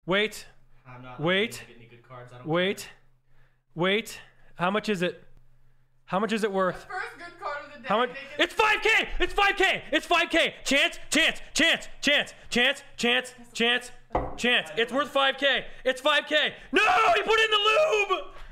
Wait. I'm not Wait. Get any good cards. I don't Wait. Wait. How much is it? How much is it worth? First good card of the day. How much? It's 5K! It's 5K! It's 5K! Chance! Chance! Chance! Chance! Chance! Chance! Chance! Chance! It's worth 5K! It's 5K! No! He put in the lube!